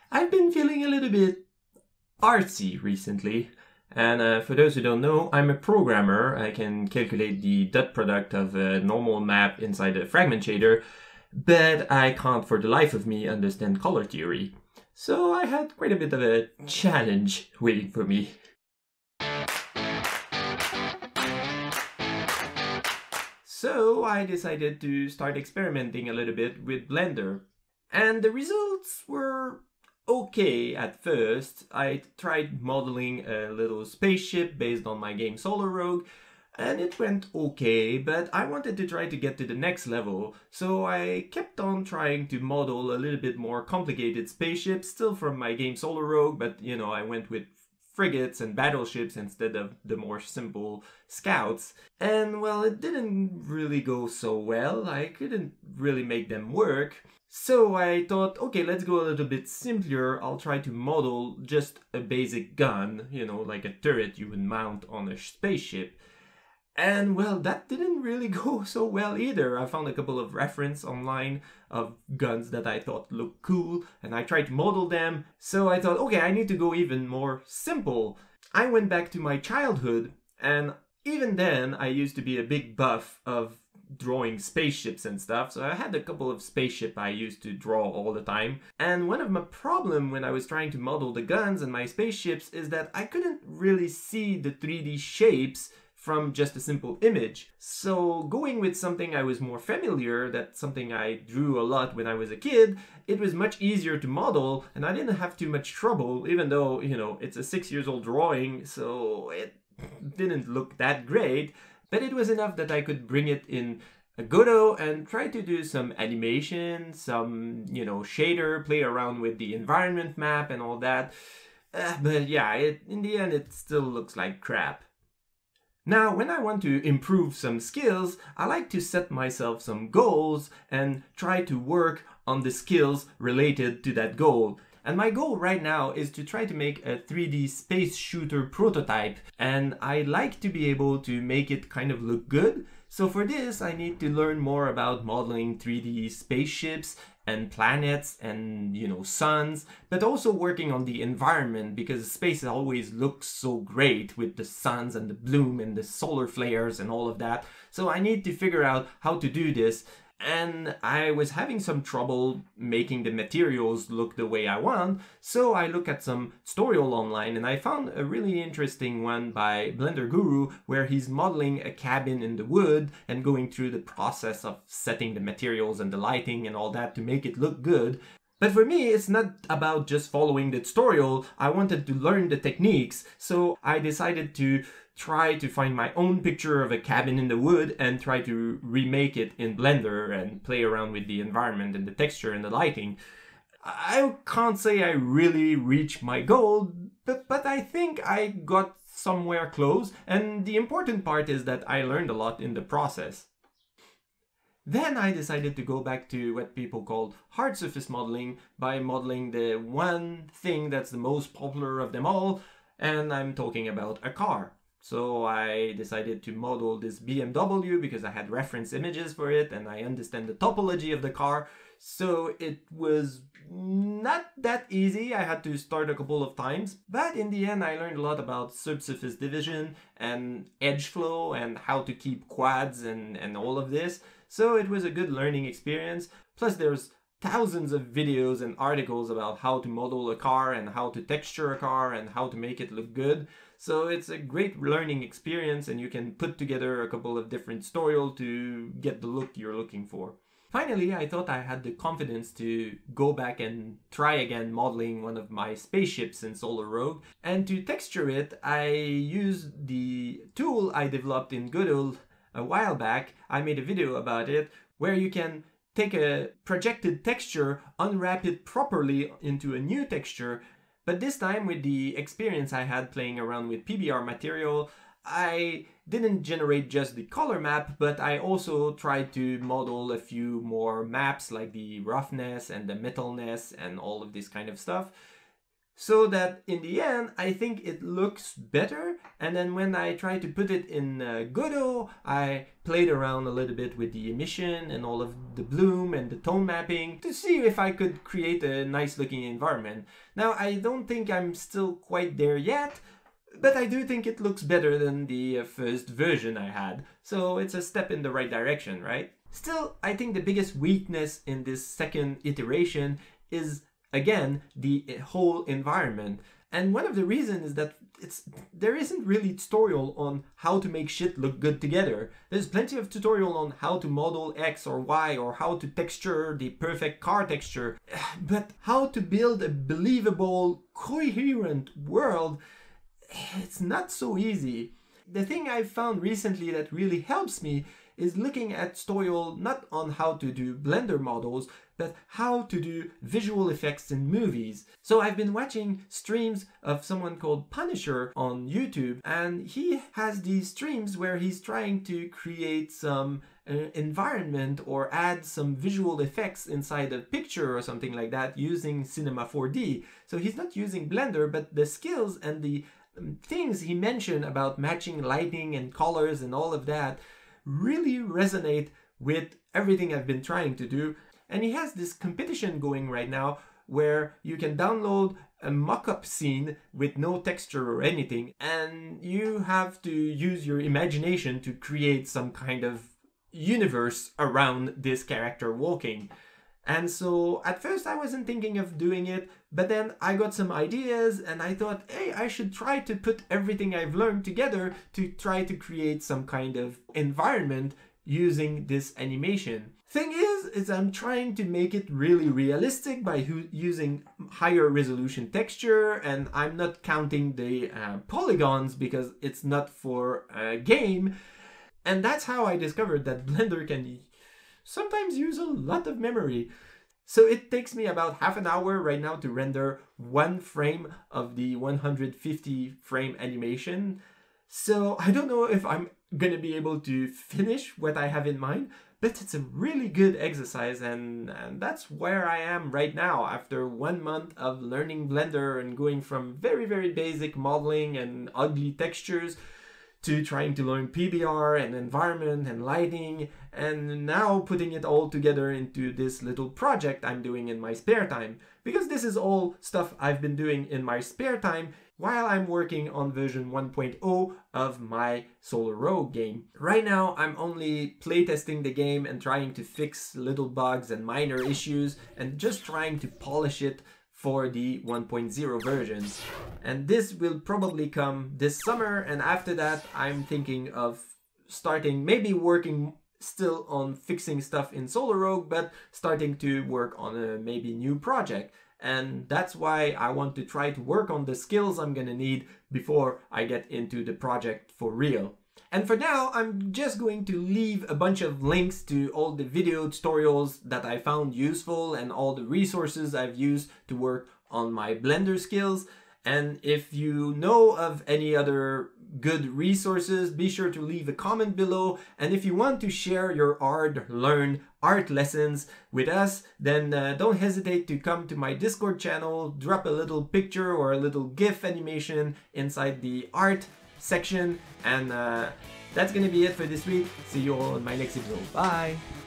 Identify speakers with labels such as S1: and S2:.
S1: I've been feeling a little bit artsy recently. And for those who don't know, I'm a programmer. I can calculate the dot product of a normal map inside a fragment shader, but I can't for the life of me understand color theory. So I had quite a bit of a challenge waiting for me. So I decided to start experimenting a little bit with Blender. And the results were okay at first. I tried modeling a little spaceship based on my game Solar Rogue, and it went okay, but I wanted to try to get to the next level, so I kept on trying to model a little bit more complicated spaceships, still from my game Solar Rogue, but I went with frigates and battleships instead of the more simple scouts. And well, it didn't really go so well. I couldn't really make them work. So I thought, okay, let's go a little bit simpler. I'll try to model just a basic gun, like a turret you would mount on a spaceship. And well, that didn't really go so well either. I found a couple of reference online of guns that I thought looked cool, and I tried to model them. So I thought, okay, I need to go even more simple. I went back to my childhood, and even then I used to be a big buff of drawing spaceships and stuff, so I had a couple of spaceship I used to draw all the time. And one of my problem when I was trying to model the guns and my spaceships is that I couldn't really see the 3D shapes from just a simple image. So going with something I was more familiar, that's something I drew a lot when I was a kid, it was much easier to model and I didn't have too much trouble, even though, it's a 6-year-old drawing, so it didn't look that great, but it was enough that I could bring it in a Godot and try to do some animation, some, shader, play around with the environment map and all that. But yeah, in the end, it still looks like crap. Now, when I want to improve some skills, I like to set myself some goals and try to work on the skills related to that goal. And my goal right now is to try to make a 3D space shooter prototype, and I like to be able to make it kind of look good. So for this, I need to learn more about modeling 3D spaceships and planets and, suns, but also working on the environment because space always looks so great with the suns and the bloom and the solar flares and all of that. So I need to figure out how to do this. And I was having some trouble making the materials look the way I want, so I looked at some tutorial online and I found a really interesting one by Blender Guru where he's modeling a cabin in the wood and going through the process of setting the materials and the lighting and all that to make it look good. But for me, it's not about just following the tutorial. I wanted to learn the techniques, so I decided to try to find my own picture of a cabin in the wood and try to remake it in Blender and play around with the environment and the texture and the lighting. I can't say I really reached my goal, but I think I got somewhere close, and the important part is that I learned a lot in the process. Then I decided to go back to what people call hard surface modeling by modeling the one thing that's the most popular of them all, and I'm talking about a car. So I decided to model this BMW because I had reference images for it and I understand the topology of the car. So it was not that easy. I had to start a couple of times, but in the end I learned a lot about subsurface division and edge flow and how to keep quads and all of this. So it was a good learning experience. Plus there's thousands of videos and articles about how to model a car and how to texture a car and how to make it look good. So it's a great learning experience and you can put together a couple of different tutorials to get the look you're looking for. Finally, I thought I had the confidence to go back and try again modeling one of my spaceships in Solar Rogue. And to texture it, I used the tool I developed in Godot a while back. I made a video about it where you can take a projected texture, unwrap it properly into a new texture. But this time, with the experience I had playing around with PBR material, I didn't generate just the color map, but I also tried to model a few more maps like the roughness and the metalness and all of this kind of stuff. so that in the end I think it looks better. And then when I try to put it in Godot, I played around a little bit with the emission and all of the bloom and the tone mapping to see if I could create a nice looking environment. Now I don't think I'm still quite there yet, but I do think it looks better than the first version I had, so it's a step in the right direction, right? Still, I think the biggest weakness in this second iteration is, again, the whole environment. And one of the reasons is that there isn't really tutorial on how to make shit look good together. There's plenty of tutorial on how to model X or Y or how to texture the perfect car texture. But how to build a believable, coherent world, it's not so easy. The thing I've found recently that really helps me is looking at tutorial not on how to do Blender models, but how to do visual effects in movies. So I've been watching streams of someone called Punisher on YouTube, and he has these streams where he's trying to create some environment or add some visual effects inside a picture or something like that using Cinema 4D. So he's not using Blender, but the skills and the things he mentioned about matching lighting and colors and all of that really resonate with everything I've been trying to do. And he has this competition going right now where you can download a mock-up scene with no texture or anything, and you have to use your imagination to create some kind of universe around this character walking. And so at first I wasn't thinking of doing it, but then I got some ideas and I thought, hey, I should try to put everything I've learned together to try to create some kind of environment using this animation. Thing is I'm trying to make it really realistic by using higher resolution texture, and I'm not counting the polygons because it's not for a game. And that's how I discovered that Blender can sometimes use a lot of memory. So it takes me about half an hour right now to render one frame of the 150 frame animation. So I don't know if I'm gonna be able to finish what I have in mind, but it's a really good exercise, and that's where I am right now after 1 month of learning Blender and going from very, very basic modeling and ugly textures to trying to learn PBR and environment and lighting, and now putting it all together into this little project I'm doing in my spare time. Because this is all stuff I've been doing in my spare time while I'm working on version 1.0 of my Solar Rogue game. Right now, I'm only playtesting the game and trying to fix little bugs and minor issues and just trying to polish it for the 1.0 version. And this will probably come this summer, and after that I'm thinking of starting, maybe working still on fixing stuff in Solar Rogue, but starting to work on a maybe new project. And that's why I want to try to work on the skills I'm gonna need before I get into the project for real. And for now, I'm just going to leave a bunch of links to all the video tutorials that I found useful and all the resources I've used to work on my Blender skills. And if you know of any other good resources, be sure to leave a comment below. And if you want to share your hard-learned art lessons with us, then don't hesitate to come to my Discord channel, drop a little picture or a little GIF animation inside the art section, and that's gonna be it for this week. See you all in my next episode. Bye!